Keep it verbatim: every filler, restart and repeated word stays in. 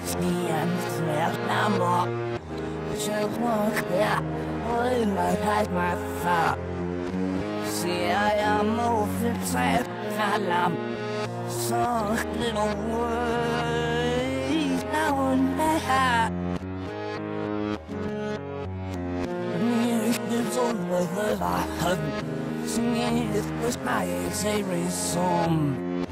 and smell number. Just walk there, hold my head, my thought. See, I am moving tight, I'm so little words now and then. It's over the light, singing it was my favorite song.